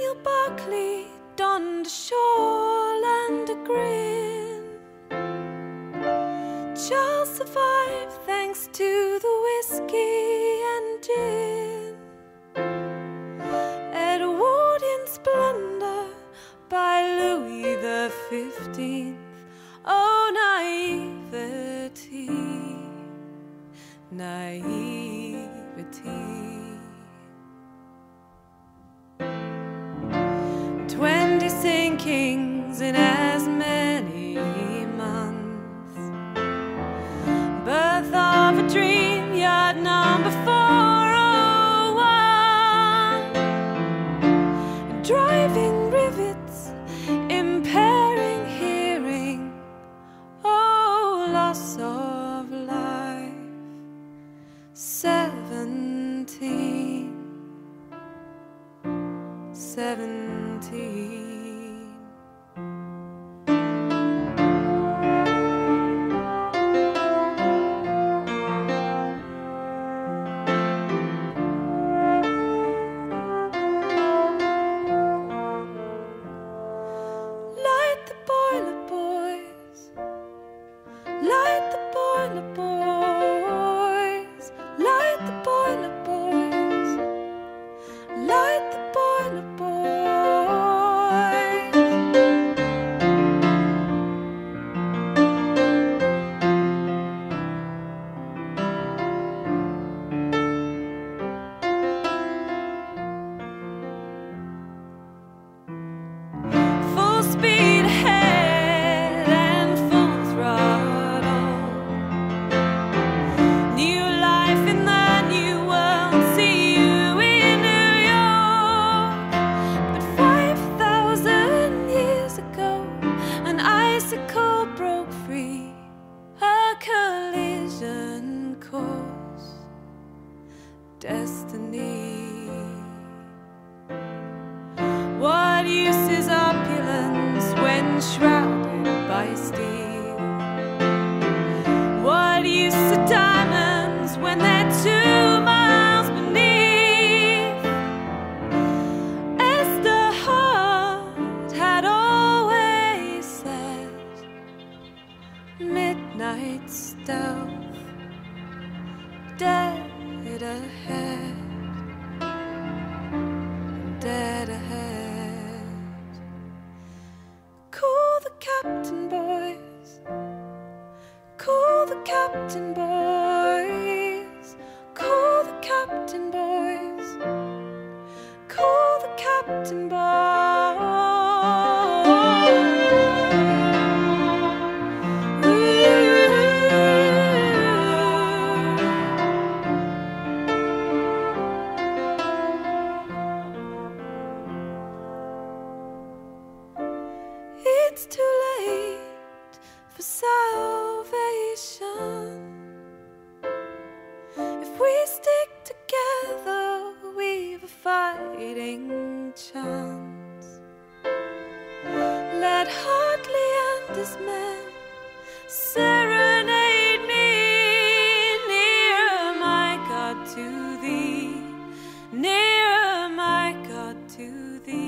donned a shawl and a grin. Charles survived thanks to the whiskey and gin. Edwardian splendor by Louis the 15th. Oh, naivety, naivety. 20 sinkings in as many months. Birth of a dream, yard number 401. Driving rivets, impairing hearing. Oh, loss of life. 17. Light the boiler, boys. Light the boiler, boys. Light the boiler, boys. Light the boiler, boys. Full speed ahead and full throttle. New life in the new world. See you in New York. But 5,000 years ago, an icicle broke free. A collision course. Destiny. What use is opulence when shrouded by steel? What use are diamonds when they're 2 miles beneath? Esther Hart had always said, midnight stealth, dead ahead, dead ahead. Call the captain, boys. Call the captain, boys. Call the captain, boys. Call the captain, boys. It's too late for salvation. If we stick together, we've a fighting chance. Let Hartley and his men serenade me. Nearer, my God, to thee. Nearer, my God, to thee.